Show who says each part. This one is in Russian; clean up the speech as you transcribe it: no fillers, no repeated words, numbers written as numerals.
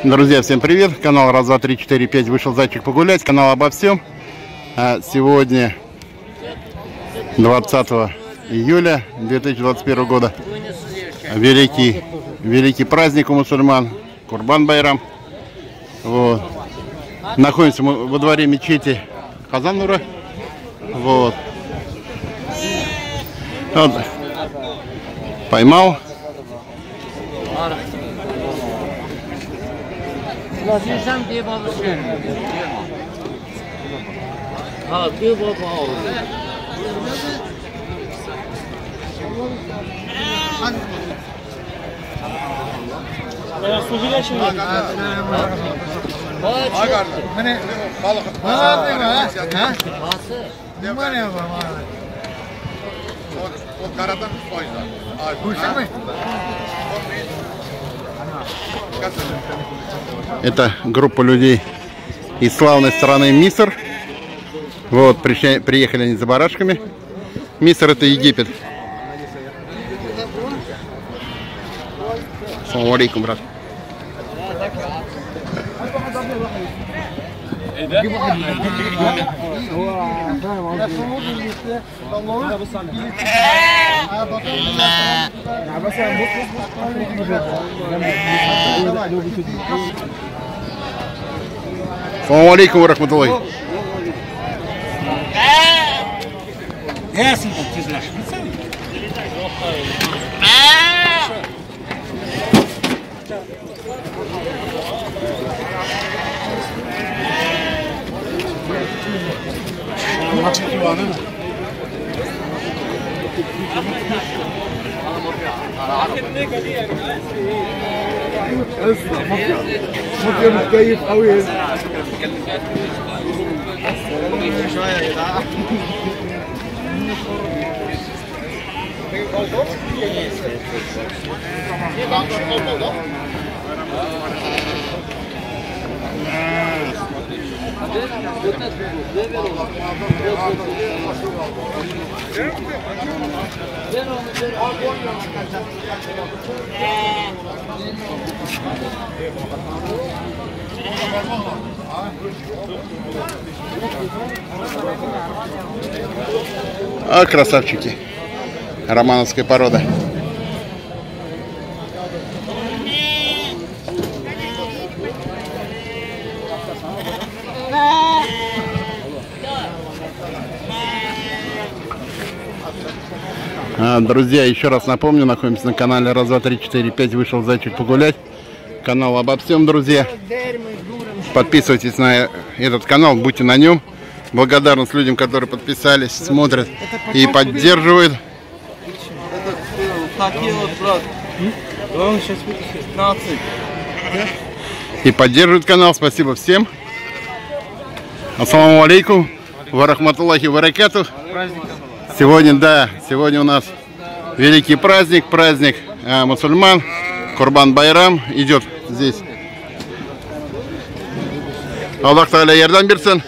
Speaker 1: Друзья, всем привет! Канал раз, два, три, четыре, пять. Вышел зайчик погулять. Канал обо всем. Сегодня 20 июля 2021 года. Великий праздник у мусульман. Курбан-Байрам. Вот. Находимся мы во дворе мечети Хазан-Нура. Вот. Вот. Поймал. Это группа людей из славной страны Миср. Вот, приехали они за барашками. Миср — это Египет. Ассаламу алейкум, брат. Ассаламу алейкум ва рахматуллахи. А, красавчики. Романовская порода. Друзья, еще раз напомню, находимся на канале раз, два, три, четыре, пять. Вышел зайчик погулять. Канал обо всем, друзья. Подписывайтесь на этот канал, будьте на нем. Благодарность людям, которые подписались, смотрят и поддерживают. И поддерживают канал. Спасибо всем. Ассаламу алейкум ва рахматуллахи ва баракатух. Сегодня у нас великий праздник мусульман. Курбан-Байрам идет здесь. Аллах Тааля ярдам берсин.